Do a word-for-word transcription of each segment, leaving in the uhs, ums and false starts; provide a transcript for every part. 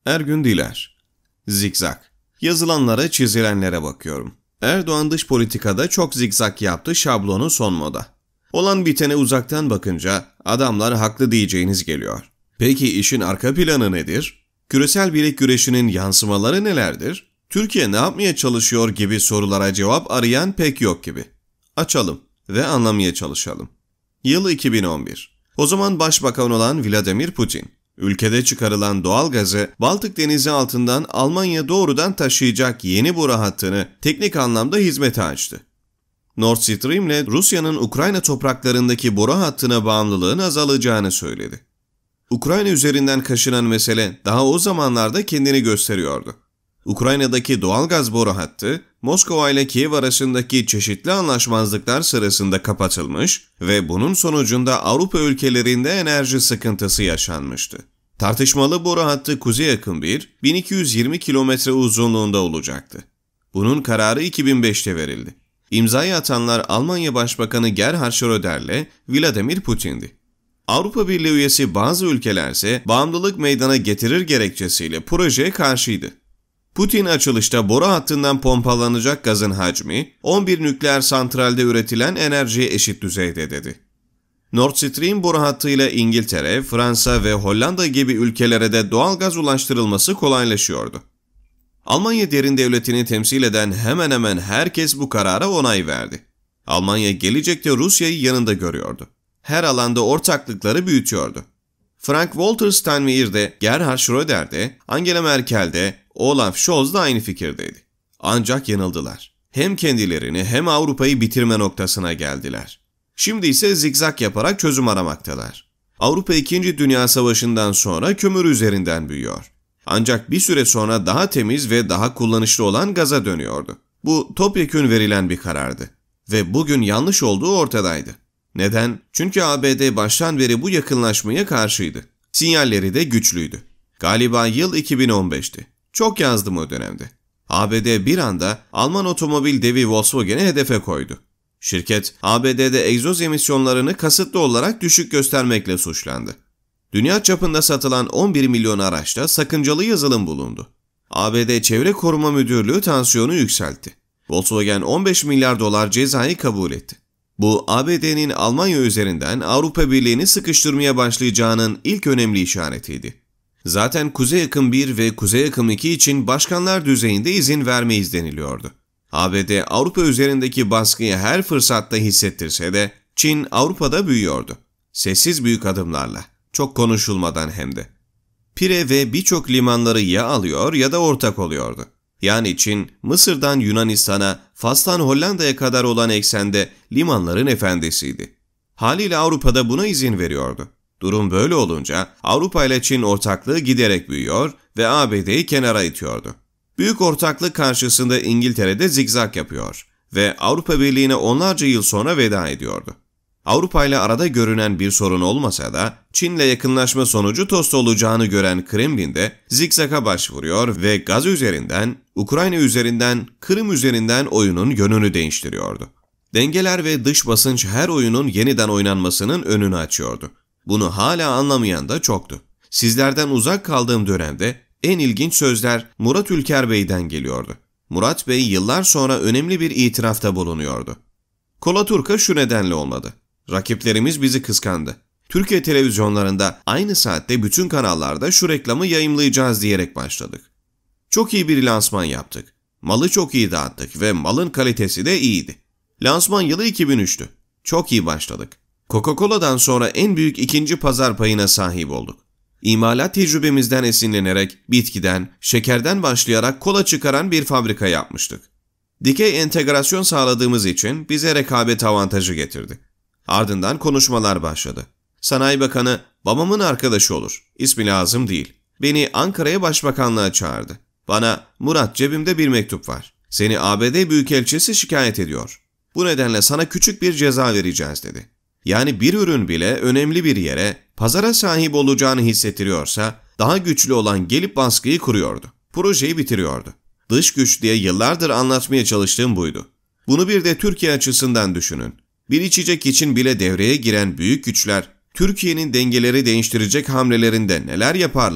Ergün Diler. Zikzak. Yazılanlara, çizilenlere bakıyorum. Erdoğan dış politikada çok zikzak yaptı, şablonu son moda. Olan bitene uzaktan bakınca adamlar haklı diyeceğiniz geliyor. Peki işin arka planı nedir? Küresel bilek güreşinin yansımaları nelerdir? Türkiye ne yapmaya çalışıyor gibi sorulara cevap arayan pek yok gibi. Açalım ve anlamaya çalışalım. Yıl iki bin on bir. O zaman başbakan olan Vladimir Putin, ülkede çıkarılan doğalgazı Baltık Denizi altından Almanya doğrudan taşıyacak yeni boru hattını teknik anlamda hizmete açtı. Nord Stream ile Rusya'nın Ukrayna topraklarındaki boru hattına bağımlılığın azalacağını söyledi. Ukrayna üzerinden kaşınan mesele daha o zamanlarda kendini gösteriyordu. Ukrayna'daki doğalgaz boru hattı, Moskova ile Kiev arasındaki çeşitli anlaşmazlıklar sırasında kapatılmış ve bunun sonucunda Avrupa ülkelerinde enerji sıkıntısı yaşanmıştı. Tartışmalı boru hattı Kuzey Akım bir, bin iki yüz yirmi kilometre uzunluğunda olacaktı. Bunun kararı iki bin beşte verildi. İmzayı atanlar Almanya Başbakanı Gerhard Schröder ile Vladimir Putin'di. Avrupa Birliği üyesi bazı ülkelerse bağımlılık meydana getirir gerekçesiyle projeye karşıydı. Putin açılışta boru hattından pompalanacak gazın hacmi on bir nükleer santralde üretilen enerjiye eşit düzeyde dedi. Nord Stream boru hattıyla İngiltere, Fransa ve Hollanda gibi ülkelere de doğal gaz ulaştırılması kolaylaşıyordu. Almanya derin devletini temsil eden hemen hemen herkes bu karara onay verdi. Almanya gelecekte Rusya'yı yanında görüyordu. Her alanda ortaklıkları büyütüyordu. Frank-Walter Steinmeier de, Gerhard Schröder de, Angela Merkel de, Olaf Scholz da aynı fikirdeydi. Ancak yanıldılar. Hem kendilerini hem Avrupa'yı bitirme noktasına geldiler. Şimdi ise zikzak yaparak çözüm aramaktalar. Avrupa ikinci. Dünya Savaşı'ndan sonra kömür üzerinden büyüyor. Ancak bir süre sonra daha temiz ve daha kullanışlı olan gaza dönüyordu. Bu topyekün verilen bir karardı. Ve bugün yanlış olduğu ortadaydı. Neden? Çünkü A B D baştan beri bu yakınlaşmaya karşıydı. Sinyalleri de güçlüydü. Galiba yıl iki bin on beşti. Çok yazdım o dönemde. A B D bir anda Alman otomobil devi Volkswagen'i hedefe koydu. Şirket, A B D'de egzoz emisyonlarını kasıtlı olarak düşük göstermekle suçlandı. Dünya çapında satılan on bir milyon araçta sakıncalı yazılım bulundu. A B D Çevre Koruma Müdürlüğü tansiyonu yükseltti. Volkswagen on beş milyar dolar cezayı kabul etti. Bu, A B D'nin Almanya üzerinden Avrupa Birliği'ni sıkıştırmaya başlayacağının ilk önemli işaretiydi. Zaten Kuzey Akım bir ve Kuzey Akım iki için başkanlar düzeyinde izin vermeyiz deniliyordu. A B D Avrupa üzerindeki baskıyı her fırsatta hissettirse de Çin Avrupa'da büyüyordu. Sessiz büyük adımlarla, çok konuşulmadan hem de. Pire ve birçok limanları ya alıyor ya da ortak oluyordu. Yani Çin, Mısır'dan Yunanistan'a, Fas'tan Hollanda'ya kadar olan eksende limanların efendisiydi. Haliyle Avrupa'da buna izin veriyordu. Durum böyle olunca Avrupa ile Çin ortaklığı giderek büyüyor ve A B D'yi kenara itiyordu. Büyük ortaklık karşısında İngiltere'de zigzag yapıyor ve Avrupa Birliği'ne onlarca yıl sonra veda ediyordu. Avrupa ile arada görünen bir sorun olmasa da Çin'le yakınlaşma sonucu tost olacağını gören Kremlin'de zigzaga başvuruyor ve gaz üzerinden, Ukrayna üzerinden, Kırım üzerinden oyunun yönünü değiştiriyordu. Dengeler ve dış basınç her oyunun yeniden oynanmasının önünü açıyordu. Bunu hala anlamayan da çoktu. Sizlerden uzak kaldığım dönemde en ilginç sözler Murat Ülker Bey'den geliyordu. Murat Bey yıllar sonra önemli bir itirafta bulunuyordu. Kolaturka şu nedenle olmadı. Rakiplerimiz bizi kıskandı. Türkiye televizyonlarında aynı saatte bütün kanallarda şu reklamı yayımlayacağız diyerek başladık. Çok iyi bir lansman yaptık. Malı çok iyi dağıttık ve malın kalitesi de iyiydi. Lansman yılı iki bin üçtü. Çok iyi başladık. Coca-Cola'dan sonra en büyük ikinci pazar payına sahip olduk. İmalat tecrübemizden esinlenerek bitkiden, şekerden başlayarak kola çıkaran bir fabrika yapmıştık. Dikey entegrasyon sağladığımız için bize rekabet avantajı getirdi. Ardından konuşmalar başladı. Sanayi Bakanı, babamın arkadaşı olur, ismi lazım değil. Beni Ankara'ya başbakanlığa çağırdı. Bana, Murat cebimde bir mektup var. Seni A B D Büyükelçisi şikayet ediyor. Bu nedenle sana küçük bir ceza vereceğiz dedi. Yani bir ürün bile önemli bir yere, pazara sahip olacağını hissettiriyorsa, daha güçlü olan gelip baskıyı kuruyordu. Projeyi bitiriyordu. Dış güç diye yıllardır anlatmaya çalıştığım buydu. Bunu bir de Türkiye açısından düşünün. Bir içecek için bile devreye giren büyük güçler, Türkiye'nin dengeleri değiştirecek hamlelerinde neler yaparlar?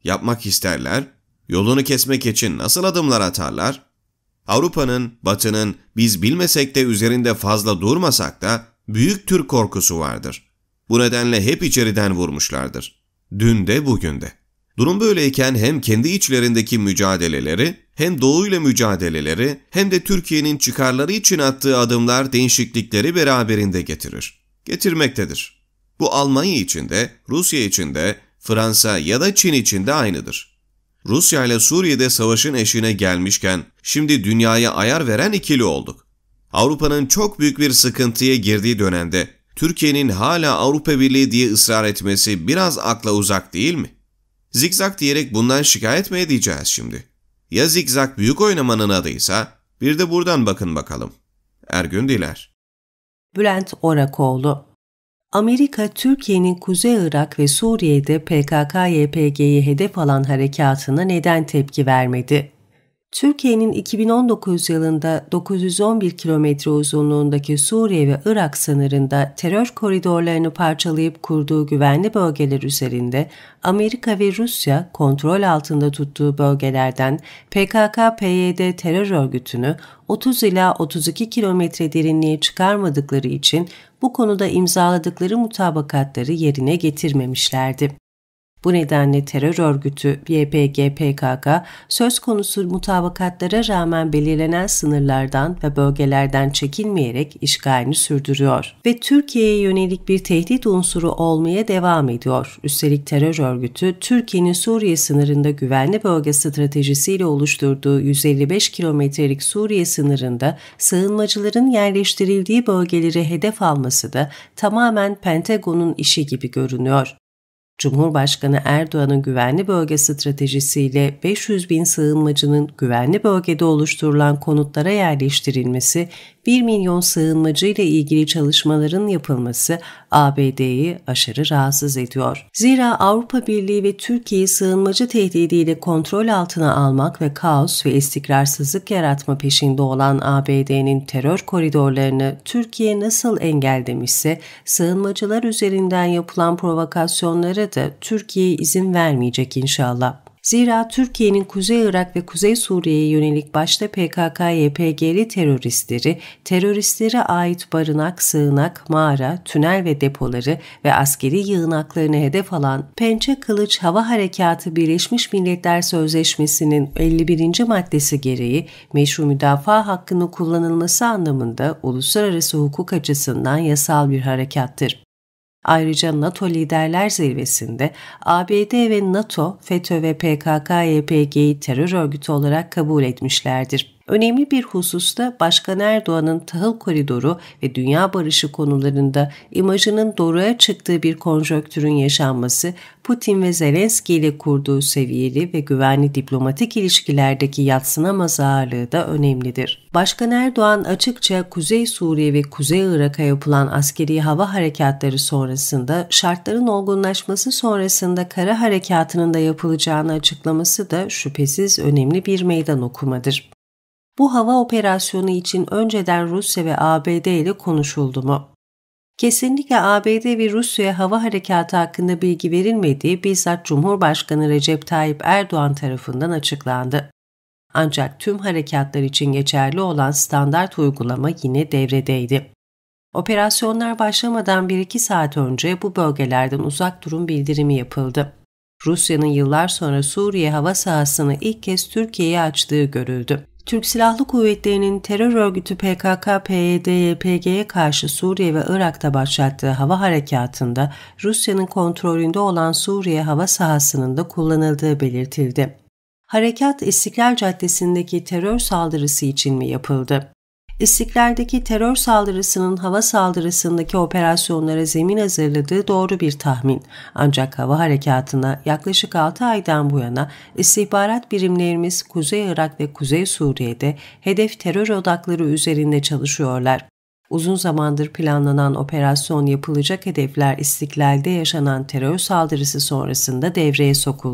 Yapmak isterler, yolunu kesmek için nasıl adımlar atarlar? Avrupa'nın, Batı'nın biz bilmesek de üzerinde fazla durmasak da büyük Türk korkusu vardır. Bu nedenle hep içeriden vurmuşlardır. Dün de bugün de. Durum böyleyken hem kendi içlerindeki mücadeleleri, hem Doğu ile mücadeleleri, hem de Türkiye'nin çıkarları için attığı adımlar değişiklikleri beraberinde getirir. Getirmektedir. Bu Almanya için de, Rusya için de, Fransa ya da Çin için de aynıdır. Rusya ile Suriye'de savaşın eşiğine gelmişken şimdi dünyaya ayar veren ikili olduk. Avrupa'nın çok büyük bir sıkıntıya girdiği dönemde Türkiye'nin hala Avrupa Birliği diye ısrar etmesi biraz akla uzak değil mi? Zikzak diyerek bundan şikayet mi edeceğiz şimdi? Ya zikzak büyük oynamanın adıysa bir de buradan bakın bakalım. Ergün Diler. Bülent Orakoğlu. Amerika, Türkiye'nin Kuzey Irak ve Suriye'de P K K Y P G'yi hedef alan harekatına neden tepki vermedi? Türkiye'nin iki bin on dokuz yılında dokuz yüz on bir kilometre uzunluğundaki Suriye ve Irak sınırında terör koridorlarını parçalayıp kurduğu güvenli bölgeler üzerinde Amerika ve Rusya kontrol altında tuttuğu bölgelerden P K K P Y D terör örgütünü otuz ila otuz iki kilometre derinliğe çıkarmadıkları için bu konuda imzaladıkları mutabakatları yerine getirmemişlerdi. Bu nedenle terör örgütü Y P G P K K söz konusu mutabakatlara rağmen belirlenen sınırlardan ve bölgelerden çekilmeyerek işgalini sürdürüyor ve Türkiye'ye yönelik bir tehdit unsuru olmaya devam ediyor. Üstelik terör örgütü Türkiye'nin Suriye sınırında güvenli bölge stratejisiyle oluşturduğu yüz elli beş kilometrelik Suriye sınırında sığınmacıların yerleştirildiği bölgeleri hedef alması da tamamen Pentagon'un işi gibi görünüyor. Cumhurbaşkanı Erdoğan'ın güvenli bölge stratejisiyle beş yüz bin sığınmacının güvenli bölgede oluşturulan konutlara yerleştirilmesi, bir milyon sığınmacı ile ilgili çalışmaların yapılması A B D'yi aşırı rahatsız ediyor. Zira Avrupa Birliği ve Türkiye'yi sığınmacı tehdidiyle kontrol altına almak ve kaos ve istikrarsızlık yaratma peşinde olan A B D'nin terör koridorlarını Türkiye nasıl engellemişse, sığınmacılar üzerinden yapılan provokasyonlara da Türkiye izin vermeyecek inşallah. Zira Türkiye'nin Kuzey Irak ve Kuzey Suriye'ye yönelik başta P K K Y P G'li teröristleri, teröristlere ait barınak, sığınak, mağara, tünel ve depoları ve askeri yığınaklarını hedef alan Pençe Kılıç Hava Harekatı Birleşmiş Milletler Sözleşmesi'nin elli birinci maddesi gereği meşru müdafaa hakkının kullanılması anlamında uluslararası hukuk açısından yasal bir harekattır. Ayrıca NATO Liderler Zirvesi'nde A B D ve NATO, FETÖ ve P K K Y P G'yi terör örgütü olarak kabul etmişlerdir. Önemli bir hususta Başkan Erdoğan'ın tahıl koridoru ve dünya barışı konularında imajının doğruya çıktığı bir konjonktürün yaşanması, Putin ve Zelenski ile kurduğu seviyeli ve güvenli diplomatik ilişkilerdeki yadsınamaz ağırlığı da önemlidir. Başkan Erdoğan açıkça Kuzey Suriye ve Kuzey Irak'a yapılan askeri hava harekatları sonrasında şartların olgunlaşması sonrasında kara harekatının da yapılacağını açıklaması da şüphesiz önemli bir meydan okumadır. Bu hava operasyonu için önceden Rusya ve A B D ile konuşuldu mu? Kesinlikle A B D ve Rusya'ya hava harekatı hakkında bilgi verilmediği bizzat Cumhurbaşkanı Recep Tayyip Erdoğan tarafından açıklandı. Ancak tüm harekatlar için geçerli olan standart uygulama yine devredeydi. Operasyonlar başlamadan bir iki saat önce bu bölgelerden uzak durun bildirimi yapıldı. Rusya'nın yıllar sonra Suriye hava sahasını ilk kez Türkiye'ye açtığı görüldü. Türk Silahlı Kuvvetleri'nin terör örgütü P K K P Y D Y P G'ye karşı Suriye ve Irak'ta başlattığı hava harekatında Rusya'nın kontrolünde olan Suriye hava sahasının da kullanıldığı belirtildi. Harekat İstiklal Caddesi'ndeki terör saldırısı için mi yapıldı? İstiklal'deki terör saldırısının hava saldırısındaki operasyonlara zemin hazırladığı doğru bir tahmin. Ancak hava harekatına yaklaşık altı aydan bu yana istihbarat birimlerimiz Kuzey Irak ve Kuzey Suriye'de hedef terör odakları üzerinde çalışıyorlar. Uzun zamandır planlanan operasyon yapılacak hedefler İstiklal'de yaşanan terör saldırısı sonrasında devreye sokuldu.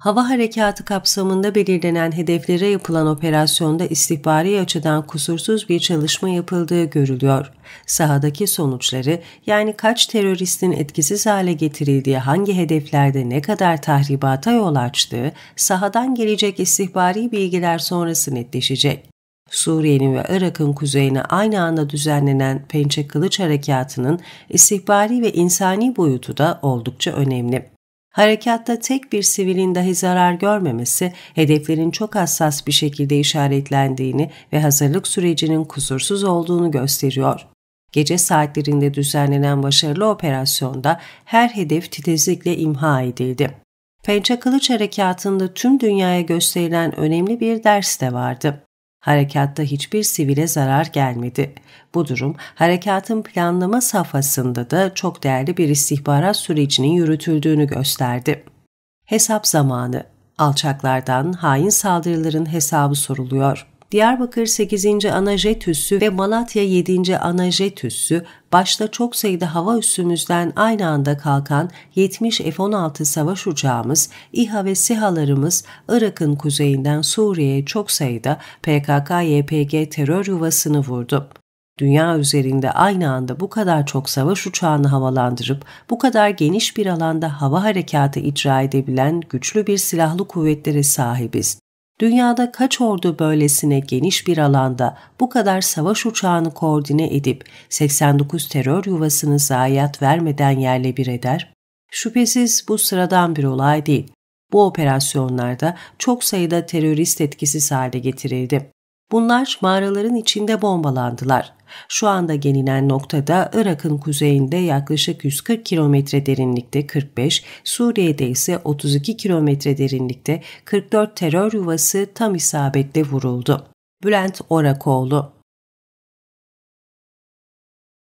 Hava harekatı kapsamında belirlenen hedeflere yapılan operasyonda istihbari açıdan kusursuz bir çalışma yapıldığı görülüyor. Sahadaki sonuçları, yani kaç teröristin etkisiz hale getirildiği hangi hedeflerde ne kadar tahribata yol açtığı, sahadan gelecek istihbari bilgiler sonrası netleşecek. Suriye'nin ve Irak'ın kuzeyine aynı anda düzenlenen Pençe Kılıç Harekatı'nın istihbari ve insani boyutu da oldukça önemli. Harekatta tek bir sivilin dahi zarar görmemesi, hedeflerin çok hassas bir şekilde işaretlendiğini ve hazırlık sürecinin kusursuz olduğunu gösteriyor. Gece saatlerinde düzenlenen başarılı operasyonda her hedef titizlikle imha edildi. Pençe Kılıç Harekatı'nda tüm dünyaya gösterilen önemli bir ders de vardı. Harekatta hiçbir sivile zarar gelmedi. Bu durum, harekatın planlama safhasında da çok değerli bir istihbarat sürecinin yürütüldüğünü gösterdi. Hesap zamanı. Alçaklardan hain saldırıların hesabı soruluyor. Diyarbakır sekizinci Ana Jet Üssü ve Malatya yedinci Ana Jet Üssü, başta çok sayıda hava üssümüzden aynı anda kalkan yetmiş F on altı savaş uçağımız, İHA ve SİHA'larımız Irak'ın kuzeyinden Suriye'ye çok sayıda P K K Y P G terör yuvasını vurdu. Dünya üzerinde aynı anda bu kadar çok savaş uçağını havalandırıp bu kadar geniş bir alanda hava harekatı icra edebilen güçlü bir silahlı kuvvetlere sahibiz. Dünyada kaç ordu böylesine geniş bir alanda bu kadar savaş uçağını koordine edip seksen dokuz terör yuvasını zayiat vermeden yerle bir eder? Şüphesiz bu sıradan bir olay değil. Bu operasyonlarda çok sayıda terörist etkisiz hale getirildi. Bunlar mağaraların içinde bombalandılar. Şu anda gelinen noktada Irak'ın kuzeyinde yaklaşık yüz kırk kilometre derinlikte kırk beş, Suriye'de ise otuz iki kilometre derinlikte kırk dört terör yuvası tam isabetle vuruldu. Bülent Orakoğlu.